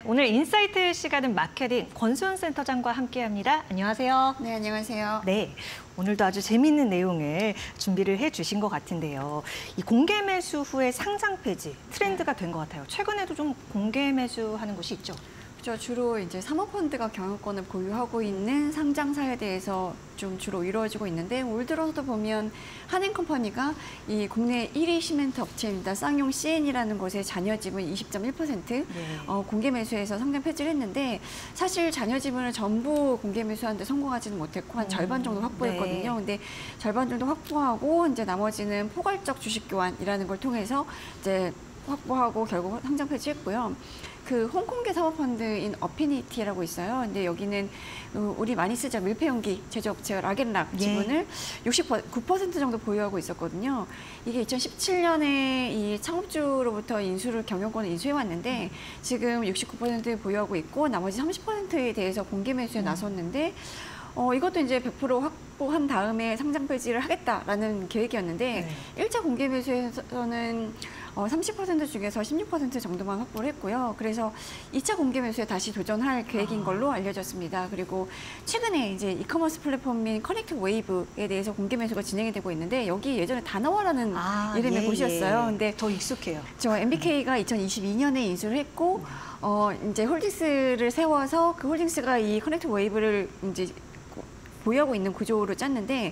오늘 인사이트 시간은 마케팅 권수현 센터장과 함께합니다. 안녕하세요. 네, 안녕하세요. 네, 오늘도 아주 재미있는 내용을 준비를 해주신 것 같은데요. 이 공개 매수 후에 상장 폐지 트렌드가 된 것 같아요. 최근에도 좀 공개 매수하는 곳이 있죠? 주로 이제 사모펀드가 경영권을 보유하고 있는 상장사에 대해서 좀 주로 이루어지고 있는데 올 들어서도 보면 한행컴퍼니가 이 국내 1위 시멘트 업체입니다. 쌍용 CN이라는 곳의 잔여 지분 20.1% 공개 매수해서 상장 폐지를 했는데 사실 잔여 지분을 전부 공개 매수하는데 성공하지는 못했고 한 절반 정도 확보했거든요. 근데 절반 정도 확보하고 이제 나머지는 포괄적 주식 교환이라는 걸 통해서 이제 확보하고 결국 상장 폐지했고요. 그 홍콩계 사모펀드인 어피니티라고 있어요. 근데 여기는 우리 많이 쓰죠. 밀폐용기 제조업체 락앤락 지분을 69% 정도 보유하고 있었거든요. 이게 2017년에 이 창업주로부터 경영권을 인수해왔는데 지금 69% 보유하고 있고 나머지 30%에 대해서 공개 매수에 나섰는데 이것도 이제 100% 확보한 다음에 상장 폐지를 하겠다라는 계획이었는데 1차 공개 매수에서는 30% 중에서 16% 정도만 확보를 했고요. 그래서 2차 공개 매수에 다시 도전할 계획인 걸로 알려졌습니다. 그리고 최근에 이제 이커머스 플랫폼인 커넥트 웨이브에 대해서 공개 매수가 진행이 되고 있는데 여기 예전에 다나와라는 이름의 곳이었어요. 근데 더 익숙해요. 저 MBK가 2022년에 인수를 했고 이제 홀딩스를 세워서 그 홀딩스가 이 커넥트 웨이브를 이제 보유하고 있는 구조로 짰는데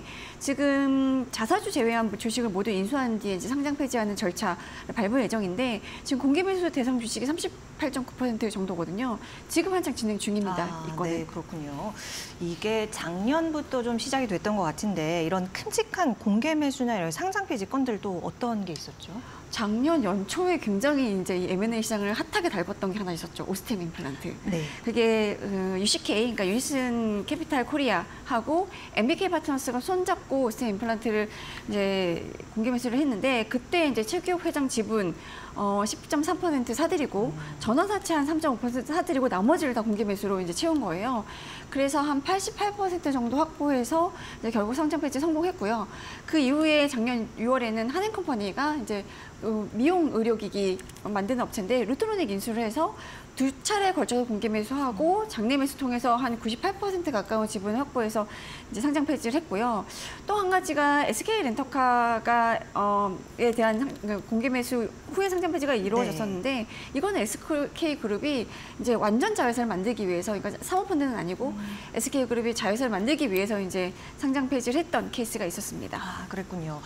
지금 자사주 제외한 주식을 모두 인수한 뒤에 이제 상장 폐지하는 절차를 밟을 예정인데 지금 공개 매수 대상 주식이 38.9% 정도거든요. 지금 한창 진행 중입니다. 이 건은. 네, 그렇군요. 이게 작년부터 좀 시작이 됐던 것 같은데 이런 큼직한 공개 매수나 이런 상장 폐지 건들도 어떤 게 있었죠? 작년 연초에 굉장히 이제 이 M&A 시장을 핫하게 달궜던 게 하나 있었죠. 오스템 임플란트. 그게 UCK, 그러니까 유니슨 캐피탈 코리아하고 MBK 파트너스가 손잡고 오스템 임플란트를 이제 공개 매수를 했는데 그때 이제 최규혁 회장 지분 10.3% 사들이고 전환사채 한 3.5% 사들이고 나머지를 다 공개 매수로 이제 채운 거예요. 그래서 한 88% 정도 확보해서 이제 결국 상장 폐지 성공했고요. 그 이후에 작년 6월에는 한행컴퍼니가 이제 미용 의료기기 만드는 업체인데 루트로닉 인수를 해서 2차례에 걸쳐서 공개 매수하고 장내 매수 통해서 한 98% 가까운 지분을 확보해서 이제 상장 폐지를 했고요. 또 한 가지가 SK 렌터카가 에 대한 공개 매수 후에 상장 폐지가 이루어졌었는데 이거는 SK 그룹이 이제 완전 자회사를 만들기 위해서 그러니까 사모펀드는 아니고 SK 그룹이 자회사를 만들기 위해서 이제 상장 폐지를 했던 케이스가 있었습니다. 그랬군요.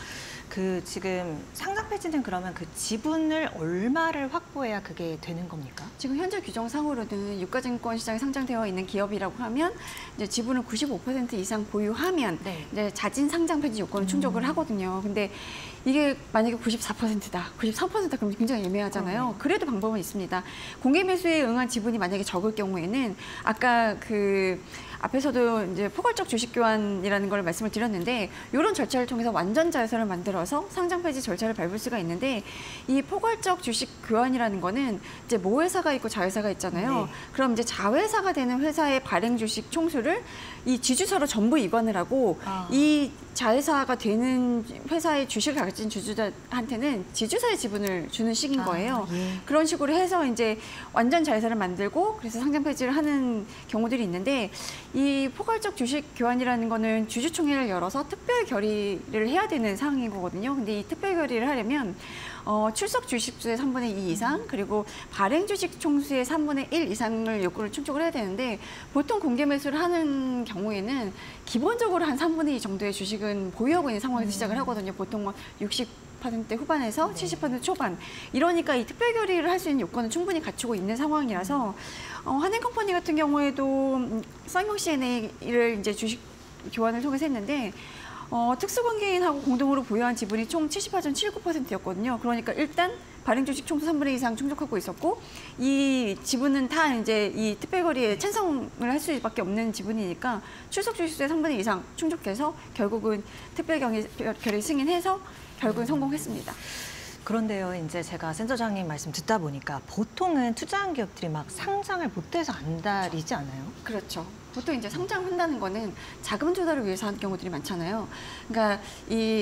그 지금 상장 폐지는 그러면 그 지분을 얼마를 확보해야 그게 되는 겁니까? 지금 현재 규정상으로는 유가증권 시장에 상장되어 있는 기업이라고 하면 이제 지분을 95% 이상 보유하면 이제 자진 상장 폐지 요건을 충족을 하거든요. 근데 이게 만약에 94%다, 93%다 그러면 굉장히 애매하잖아요. 그래도 방법은 있습니다. 공개 매수에 응한 지분이 만약에 적을 경우에는 아까 그 앞에서도 이제 포괄적 주식 교환이라는 걸 말씀을 드렸는데 이런 절차를 통해서 완전 자회사를 만들어서 상장 폐지 절차를 밟을 수가 있는데 이 포괄적 주식 교환이라는 거는 이제 모회사가 있고 자회사가 있잖아요. 그럼 이제 자회사가 되는 회사의 발행 주식 총수를 이 지주사로 전부 이관을 하고 이 자회사가 되는 회사의 주식을 가진 주주들한테는 지주사의 지분을 주는 식인 거예요. 그런 식으로 해서 이제 완전 자회사를 만들고 그래서 상장 폐지를 하는 경우들이 있는데 이 포괄적 주식 교환이라는 거는 주주총회를 열어서 특별 결의를 해야 되는 상황인 거거든요. 근데 이 특별 결의를 하려면 출석 주식수의 3분의 2 이상 그리고 발행 주식 총수의 3분의 1 이상을 요구를 충족을 해야 되는데 보통 공개 매수를 하는 경우에는 기본적으로 한 3분의 2 정도의 주식은 보유하고 있는 상황에서 시작을 하거든요. 보통 뭐 60% 후반에서 70% 초반. 이러니까 이 특별 결의를 할 수 있는 요건은 충분히 갖추고 있는 상황이라서 한행컴퍼니 같은 경우에도 쌍용 CNA를 이제 주식 교환을 통해서 했는데 특수관계인하고 공동으로 보유한 지분이 총 78.79%였거든요. 그러니까 일단 발행 주식 총수 3분의 2 이상 충족하고 있었고 이 지분은 다 이제 이 특별거래에 찬성을 할 수밖에 없는 지분이니까 출석 주식수의 3분의 2 이상 충족해서 결국은 특별결의 승인해서 결국은 성공했습니다. 그런데요, 이제 제가 센터장님 말씀 듣다 보니까 보통은 투자한 기업들이 막 상장을 못해서 안달이지 않아요? 그렇죠. 보통 이제 상장한다는 거는 자금 조달을 위해서 하는 경우들이 많잖아요. 그러니까 이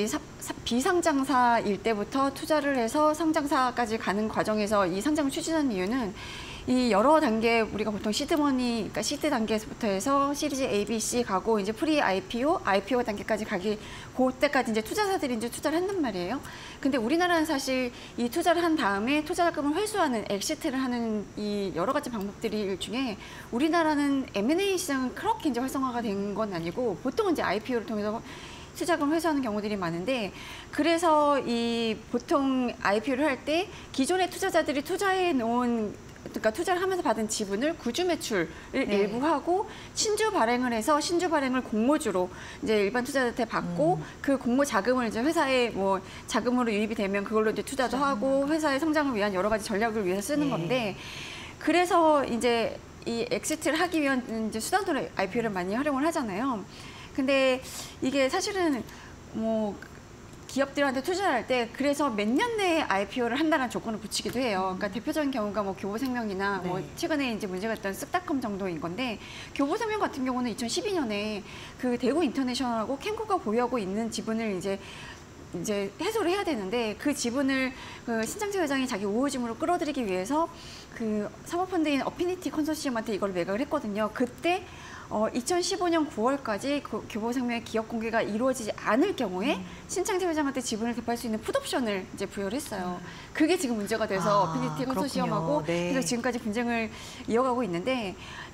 비상장사일 때부터 투자를 해서 상장사까지 가는 과정에서 이 상장을 추진하는 이유는 이 여러 단계 우리가 보통 시드머니, 그러니까 시드 단계에서부터 해서 시리즈 A, B, C 가고 이제 프리 IPO, IPO 단계까지 가기 그때까지 이제 투자사들이 이제 투자를 한단 말이에요. 근데 우리나라는 사실 이 투자를 한 다음에 투자 자금을 회수하는 엑시트를 하는 이 여러 가지 방법들이 중에 우리나라는 M&A 시장은 그렇게 이제 활성화가 된 건 아니고 보통은 이제 IPO를 통해서 투자금 회수하는 경우들이 많은데 그래서 이 보통 IPO를 할 때 기존의 투자자들이 투자해 놓은 그러니까 투자를 하면서 받은 지분을 구주 매출을 일부 하고 신주 발행을 해서 신주 발행을 공모주로 이제 일반 투자자한테 받고 그 공모 자금을 이제 회사에 뭐 자금으로 유입이 되면 그걸로 이제 투자도 하고 회사의 성장을 위한 여러 가지 전략을 위해서 쓰는 건데 그래서 이제 이 엑시트를 하기 위한 이제 수단으로 IPO를 많이 활용을 하잖아요. 근데 이게 사실은 뭐 기업들한테 투자를 할 때 그래서 몇 년 내에 IPO를 한다는 조건을 붙이기도 해요. 그러니까 대표적인 경우가 뭐 교보생명이나 뭐 최근에 이제 문제가 됐던 쓱닷컴 정도인 건데 교보생명 같은 경우는 2012년에 그 대구 인터내셔널하고 캠코가 보유하고 있는 지분을 이제 해소를 해야 되는데 그 지분을 그 신장채 회장이 자기 우호지물로 끌어들이기 위해서 그 사모펀드인 어피니티 컨소시엄한테 이걸 매각을 했거든요. 그때 2015년 9월까지 그 교보생명의 기업 공개가 이루어지지 않을 경우에 신창재 회장한테 지분을 대표할 수 있는 풋옵션을 이제 부여를 했어요. 그게 지금 문제가 돼서 어피니티 컨소시엄하고 그래서 지금까지 분쟁을 이어가고 있는데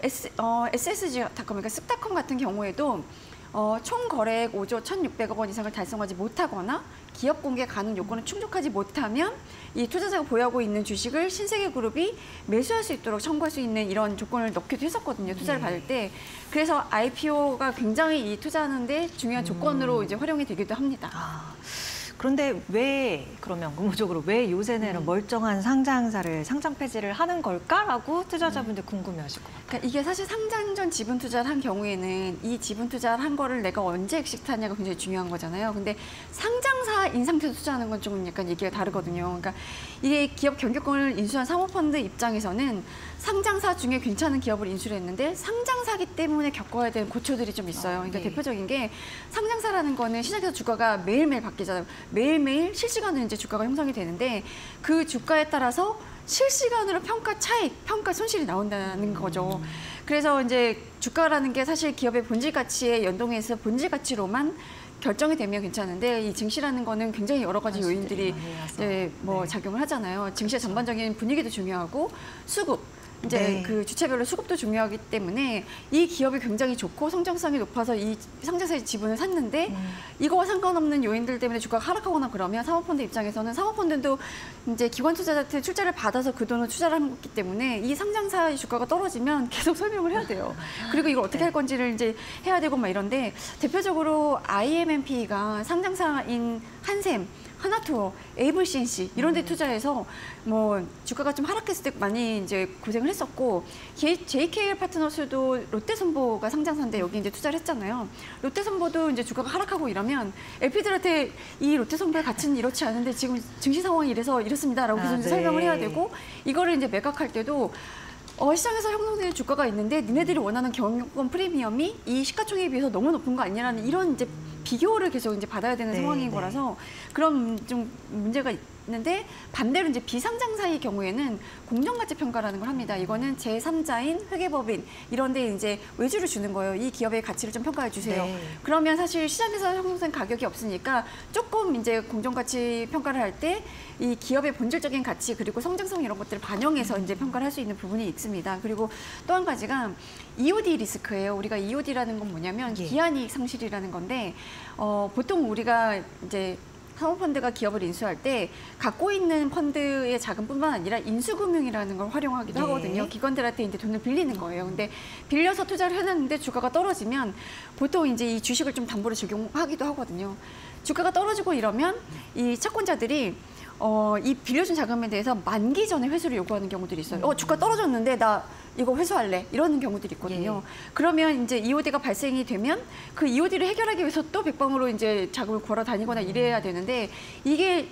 SSG닷컴 그러니까 쓱닷컴 같은 경우에도 총 거래액 5조 1,600억 원 이상을 달성하지 못하거나 기업 공개 가능 요건을 충족하지 못하면 이 투자자가 보유하고 있는 주식을 신세계그룹이 매수할 수 있도록 청구할 수 있는 이런 조건을 넣기도 했었거든요. 투자를 받을 때. 그래서 IPO가 굉장히 이 투자하는데 중요한 조건으로 이제 활용이 되기도 합니다. 그런데 왜 그러면 근본적으로 왜 요새는 멀쩡한 상장사를 상장 폐지를 하는 걸까라고 투자자분들 궁금해하실 것 같아요. 그러니까 이게 사실 상장 전 지분 투자를 한 경우에는 이 지분 투자를 한 거를 내가 언제 엑시트하냐가 굉장히 중요한 거잖아요. 근데 상장사 인상태에서 투자하는 건 좀 약간 얘기가 다르거든요. 그러니까 이게 기업 경영권을 인수한 사모펀드 입장에서는 상장사 중에 괜찮은 기업을 인수를 했는데 상장사기 때문에 겪어야 되는 고초들이 좀 있어요. 그러니까 대표적인 게 상장사라는 거는 시장에서 주가가 매일매일 바뀌잖아요. 매일매일 실시간으로 이제 주가가 형성이 되는데 그 주가에 따라서 실시간으로 평가 차익, 평가 손실이 나온다는 거죠. 그래서 이제 주가라는 게 사실 기업의 본질 가치에 연동해서 본질 가치로만 결정이 되면 괜찮은데 이 증시라는 거는 굉장히 여러 가지 요인들이 이제 뭐 작용을 하잖아요. 증시의 전반적인 분위기도 중요하고 수급. 이제 그 주체별로 수급도 중요하기 때문에 이 기업이 굉장히 좋고 성장성이 높아서 이 상장사의 지분을 샀는데 이거와 상관없는 요인들 때문에 주가가 하락하거나 그러면 사모펀드 입장에서는 사모펀드도 이제 기관 투자자한테 출자를 받아서 그 돈을 투자를 한 거기 때문에 이 상장사의 주가가 떨어지면 계속 설명을 해야 돼요. 그리고 이걸 어떻게 할 건지를 이제 해야 되고 막 이런데 대표적으로 IMMP가 상장사인 한샘 하나투어, 에이블CNC 이런 데 투자해서 뭐 주가가 좀 하락했을 때 많이 이제 고생을 했었고 JKL 파트너스도 롯데선보가 상장사인데 여기 이제 투자를 했잖아요. 롯데선보도 이제 주가가 하락하고 이러면 LP들한테 이 롯데선보의 가치는 이렇지 않은데 지금 증시 상황이 이래서 이렇습니다라고 계속 설명을 해야 되고 이거를 이제 매각할 때도 시장에서 형성되는 주가가 있는데 니네들이 원하는 경영권 프리미엄이 이 시가총액에 비해서 너무 높은 거 아니냐는 이런 이제 비교를 계속 이제 받아야 되는 상황인 거라서 그런 좀 문제가 있는데 반대로 이제 비상장사의 경우에는 공정가치 평가라는 걸 합니다. 이거는 제3자인 회계법인 이런 데 이제 외주를 주는 거예요. 이 기업의 가치를 좀 평가해 주세요. 그러면 사실 시장에서 형성된 가격이 없으니까 조금 이제 공정가치 평가를 할 때 이 기업의 본질적인 가치 그리고 성장성 이런 것들을 반영해서 이제 평가를 할 수 있는 부분이 있습니다. 그리고 또 한 가지가 EOD 리스크예요. 우리가 EOD라는 건 뭐냐면 기한이익 상실이라는 건데 보통 우리가 이제 사모펀드가 기업을 인수할 때 갖고 있는 펀드의 자금뿐만 아니라 인수금융이라는 걸 활용하기도 하거든요. 기관들한테 이제 돈을 빌리는 거예요. 근데 빌려서 투자를 해놨는데 주가가 떨어지면 보통 이제 이 주식을 좀 담보로 적용하기도 하거든요. 주가가 떨어지고 이러면 이 채권자들이 이 빌려준 자금에 대해서 만기 전에 회수를 요구하는 경우들이 있어요. 주가 떨어졌는데 나 이거 회수할래 이러는 경우들이 있거든요. 그러면 이제 EOD가 발생이 되면 그 EOD를 해결하기 위해서 또 백방으로 이제 자금을 걸어 다니거나 이래야 되는데 이게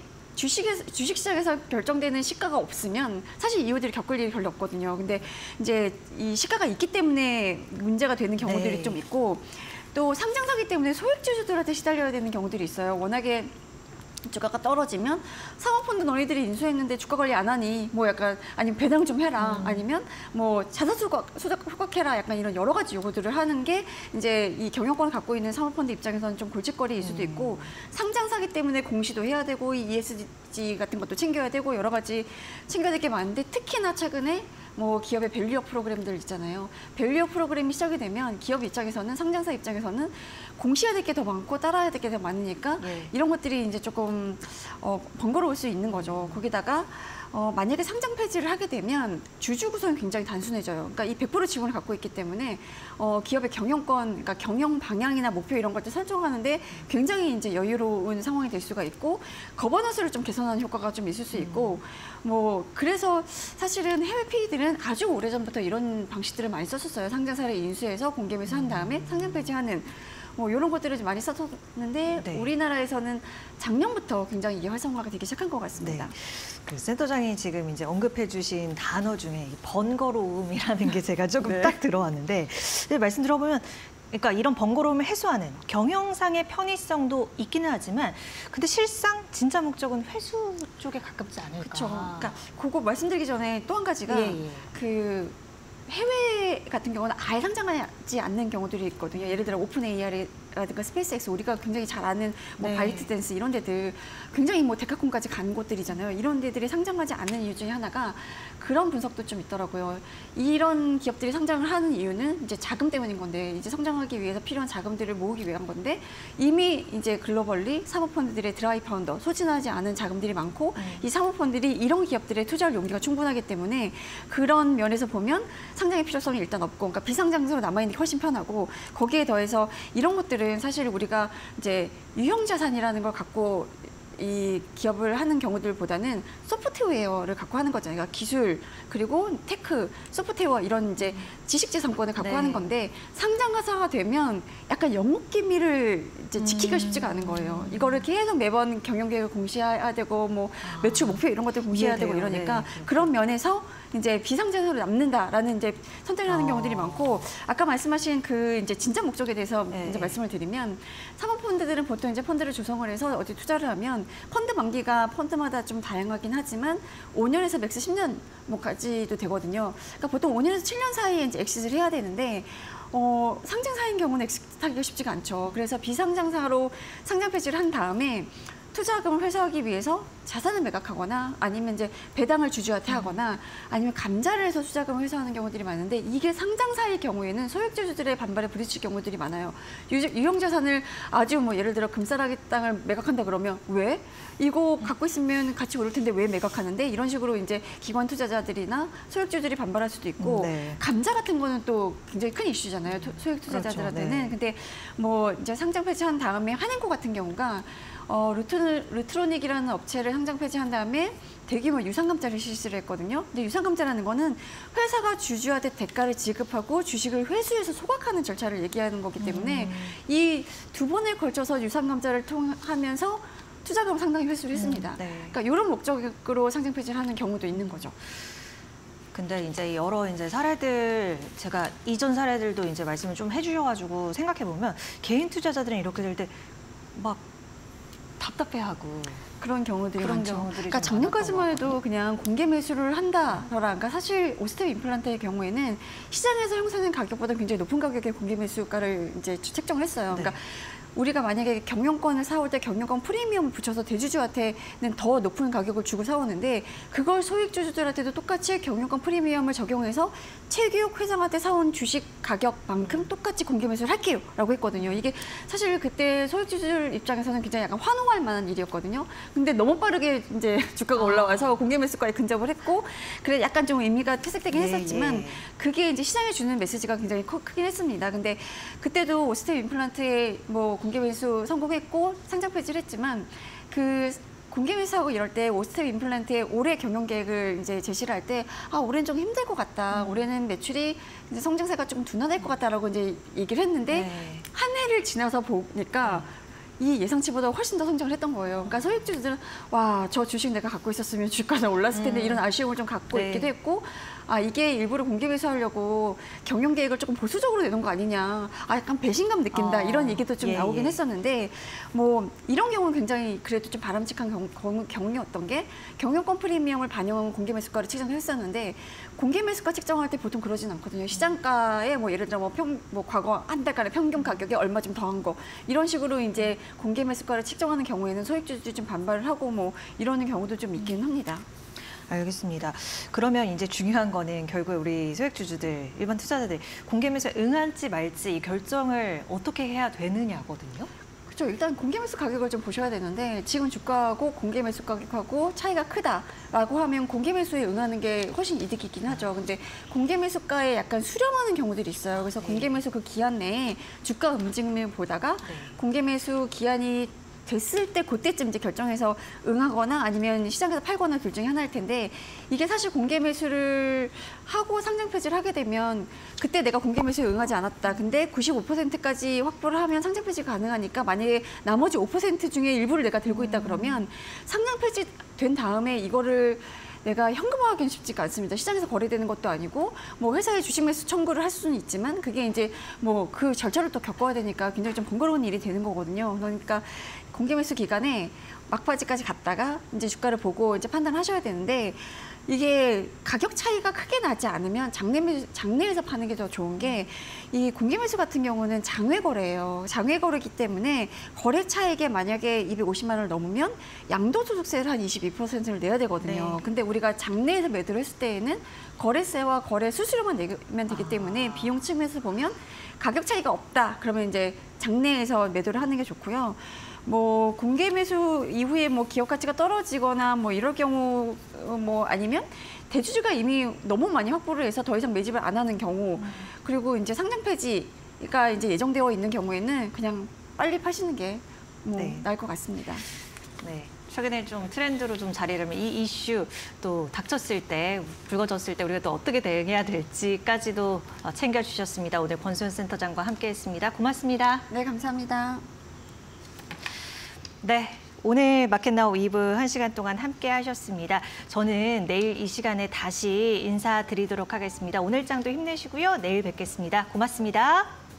주식시장에서 결정되는 시가가 없으면 사실 EOD를 겪을 일이 별로 없거든요. 근데 이제 이 시가가 있기 때문에 문제가 되는 경우들이 좀 있고 또 상장사기 때문에 소액주주들한테 시달려야 되는 경우들이 있어요. 워낙에 주가가 떨어지면 사모펀드 너희들이 인수했는데 주가 관리 안 하니 뭐 약간 아니면 배당 좀 해라 아니면 뭐 자산 소각해라 약간 이런 여러 가지 요구들을 하는 게 이제 이 경영권을 갖고 있는 사모펀드 입장에서는 좀 골칫거리일 수도 있고 상장사기 때문에 공시도 해야 되고 이 ESG 같은 것도 챙겨야 되고 여러 가지 챙겨야 될 게 많은데 특히나 최근에 뭐 기업의 밸류업 프로그램들 있잖아요. 밸류업 프로그램이 시작이 되면 기업 입장에서는 상장사 입장에서는 공시해야 될 게 더 많고 따라야 될 게 더 많으니까 이런 것들이 이제 조금 번거로울 수 있는 거죠. 거기다가 만약에 상장 폐지를 하게 되면 주주 구성이 굉장히 단순해져요. 그러니까 이 100% 지분을 갖고 있기 때문에 기업의 경영권, 그러니까 경영 방향이나 목표 이런 것들 설정하는데 굉장히 이제 여유로운 상황이 될 수가 있고 거버넌스를 좀 개선하는 효과가 좀 있을 수 있고 뭐 그래서 사실은 해외 PE들은 아주 오래전부터 이런 방식들을 많이 썼었어요. 상장사를 인수해서 공개 매수한 다음에 상장 폐지하는 뭐 이런 것들을 좀 많이 썼었는데 네. 우리나라에서는 작년부터 굉장히 이게 활성화가 되기 시작한 것 같습니다. 네. 그 센터장이 지금 이제 언급해주신 단어 중에 이 번거로움이라는 게 제가 조금 네. 딱 들어왔는데 말씀 들어보면 그러니까 이런 번거로움을 해소하는 경영상의 편의성도 있기는 하지만 근데 실상 진짜 목적은 회수 쪽에 가깝지 않을까. 그렇죠. 그러니까 그거 말씀드리기 전에 또 한 가지가 그 해외 같은 경우는 아예 상장하지 않는 경우들이 있거든요. 예를 들어 오픈 AI라든가 스페이스X 우리가 굉장히 잘 아는 뭐 바이트댄스 이런 데들 굉장히 뭐 데카콘까지 간 곳들이잖아요. 이런 데들이 상장하지 않는 이유 중에 하나가 그런 분석도 좀 있더라고요. 이런 기업들이 상장을 하는 이유는 이제 자금 때문인 건데 이제 성장하기 위해서 필요한 자금들을 모으기 위한 건데 이미 이제 글로벌리 사모펀드들의 드라이 파운더 소진하지 않은 자금들이 많고 이 사모펀드들이 이런 기업들의 투자할 용기가 충분하기 때문에 그런 면에서 보면 상장의 필요성이 일단 없고 그러니까 비상장으로 남아있는 게 훨씬 편하고 거기에 더해서 이런 것들은 사실 우리가 이제 유형 자산이라는 걸 갖고 이 기업을 하는 경우들보다는 소프트웨어를 갖고 하는 거잖아요. 그러니까 기술 그리고 테크, 소프트웨어 이런 이제 지식재산권을 갖고 하는 건데 상장사가 되면 약간 영업 기밀을 이제 지키기가 쉽지가 않은 거예요. 이거를 계속 매번 경영 계획을 공시해야 되고 뭐 매출 목표 이런 것들 공시해야 되고 이러니까 그런 면에서 이제 비상장으로 남는다라는 이제 선택을 하는 경우들이 많고 아까 말씀하신 그 이제 진짜 목적에 대해서 이제 말씀을 드리면 사모펀드들은 보통 이제 펀드를 조성을 해서 어디 투자를 하면 펀드 만기가 펀드마다 좀 다양하긴 하지만 5년에서 맥스 10년 뭐까지도 되거든요. 그러니까 보통 5년에서 7년 사이에 이제 엑시트를 해야 되는데 상장사인 경우는 엑시트하기가 쉽지가 않죠. 그래서 비상장사로 상장 폐지를 한 다음에 투자금을 회수하기 위해서 자산을 매각하거나 아니면 이제 배당을 주주한테 하거나 아니면 감자를 해서 투자금을 회수하는 경우들이 많은데 이게 상장사의 경우에는 소액주주들의 반발에 부딪힐 경우들이 많아요. 유형자산을 아주 뭐 예를 들어 금싸라기 땅을 매각한다 그러면 왜? 이거 갖고 있으면 가치 오를 텐데 왜 매각하는데? 이런 식으로 이제 기관 투자자들이나 소액주주들이 반발할 수도 있고 감자 같은 거는 또 굉장히 큰 이슈잖아요. 소액 투자자들한테는. 그렇죠. 근데 뭐 이제 상장 폐지한 다음에 한행코 같은 경우가 루트로닉이라는 업체를 상장 폐지한 다음에 대규모 유상감자를 실시를 했거든요. 근데 유상감자라는 거는 회사가 주주한테 대가를 지급하고 주식을 회수해서 소각하는 절차를 얘기하는 거기 때문에 이 두 번에 걸쳐서 유상감자를 통하면서 투자금을 상당히 회수를 했습니다. 그러니까 이런 목적으로 상장 폐지를 하는 경우도 있는 거죠. 근데 이제 여러 이제 사례들 제가 이전 사례들도 이제 말씀을 좀 해주셔가지고 생각해 보면 개인 투자자들은 이렇게 될 때 막 답답해하고 그런 경우들이 많죠. 그러니까 좀 작년까지만 해도 그냥 공개 매수를 한다더라. 그러니까 사실 오스테오 임플란트의 경우에는 시장에서 형성된 가격보다 굉장히 높은 가격의 공개 매수가를 이제 책정을 했어요. 그러니까 우리가 만약에 경영권을 사올 때 경영권 프리미엄을 붙여서 대주주한테는 더 높은 가격을 주고 사오는데 그걸 소액주주들한테도 똑같이 경영권 프리미엄을 적용해서 최규혁 회장한테 사온 주식 가격만큼 똑같이 공개 매수를 할게요 라고 했거든요. 이게 사실 그때 소액주주들 입장에서는 굉장히 약간 환호할 만한 일이었거든요. 근데 너무 빠르게 이제 주가가 올라와서 공개 매수가에 근접을 했고 그래 약간 좀 의미가 퇴색되긴 했었지만 그게 이제 시장에 주는 메시지가 굉장히 크긴 했습니다. 근데 그때도 오스테오 임플란트의 뭐 공개 매수 성공했고 상장 폐지를 했지만 그 공개 매수하고 이럴 때 오스테오 임플란트의 올해 경영 계획을 이제 제시를 할 때 올해는 좀 힘들 것 같다. 올해는 매출이 이제 성장세가 좀 둔화될 것 같다라고 이제 얘기를 했는데 한 해를 지나서 보니까 이 예상치보다 훨씬 더 성장을 했던 거예요. 그러니까 소액주주들은 와, 저 주식 내가 갖고 있었으면 주가는 올랐을 텐데 이런 아쉬움을 좀 갖고 있기도 했고 이게 일부러 공개 매수하려고 경영 계획을 조금 보수적으로 내놓은 거 아니냐. 약간 배신감 느낀다. 이런 얘기도 좀 나오긴 했었는데 뭐 이런 경우는 굉장히 그래도 좀 바람직한 경우였던 게 경영권 프리미엄을 반영한 공개 매수가를 책정했었는데 공개 매수가 책정할 때 보통 그러진 않거든요. 시장가에 뭐 예를 들어 뭐 과거 한 달간의 평균 가격에 얼마 좀 더한 거 이런 식으로 이제 공개 매수가를 책정하는 경우에는 소액주주들이 좀 반발을 하고 뭐 이러는 경우도 좀 있기는 합니다. 알겠습니다. 그러면 이제 중요한 거는 결국 우리 소액주주들, 일반 투자자들 공개 매수에 응할지 말지 이 결정을 어떻게 해야 되느냐거든요. 그렇죠. 일단 공개 매수 가격을 좀 보셔야 되는데 지금 주가하고 공개 매수 가격하고 차이가 크다라고 하면 공개 매수에 응하는 게 훨씬 이득이긴 하죠. 근데 공개 매수가에 약간 수렴하는 경우들이 있어요. 그래서 공개 매수 그 기한 내에 주가 움직임을 보다가 공개 매수 기한이 됐을 때 그때쯤 이제 결정해서 응하거나 아니면 시장에서 팔거나 둘 중에 하나일 텐데 이게 사실 공개 매수를 하고 상장 폐지를 하게 되면 그때 내가 공개 매수에 응하지 않았다. 근데 95%까지 확보를 하면 상장 폐지 가능하니까 만약에 나머지 5% 중에 일부를 내가 들고 있다 그러면 상장 폐지 된 다음에 이거를 내가 현금화하기는 쉽지가 않습니다. 시장에서 거래되는 것도 아니고 뭐 회사에 주식 매수 청구를 할 수는 있지만 그게 이제 뭐 그 절차를 또 겪어야 되니까 굉장히 좀 번거로운 일이 되는 거거든요. 그러니까 공개 매수 기간에 막바지까지 갔다가 이제 주가를 보고 이제 판단하셔야 되는데 이게 가격 차이가 크게 나지 않으면 장내에서 파는 게 더 좋은 게 이 공개 매수 같은 경우는 장외 거래예요. 장외 거래이기 때문에 거래 차익에 만약에 250만 원을 넘으면 양도소득세를 한 22%를 내야 되거든요. 네. 근데 우리가 장내에서 매도를 했을 때에는 거래세와 거래 수수료만 내면 되기 때문에 비용 측면에서 보면 가격 차이가 없다. 그러면 이제 장내에서 매도를 하는 게 좋고요. 뭐 공개 매수 이후에 뭐 기업 가치가 떨어지거나 뭐 이럴 경우 뭐 아니면 대주주가 이미 너무 많이 확보를 해서 더 이상 매집을 안 하는 경우 그리고 이제 상장 폐지가 이제 예정되어 있는 경우에는 그냥 빨리 파시는 게 뭐 나을 것 같습니다. 네. 최근에 좀 트렌드로 좀 자리를 이 이슈 또 닥쳤을 때, 불거졌을 때 우리가 또 어떻게 대응해야 될지까지도 챙겨주셨습니다. 오늘 권수현 센터장과 함께했습니다. 고맙습니다. 네, 감사합니다. 네. 오늘 마켓나우 2부 1시간 동안 함께 하셨습니다. 저는 내일 이 시간에 다시 인사드리도록 하겠습니다. 오늘 장도 힘내시고요. 내일 뵙겠습니다. 고맙습니다.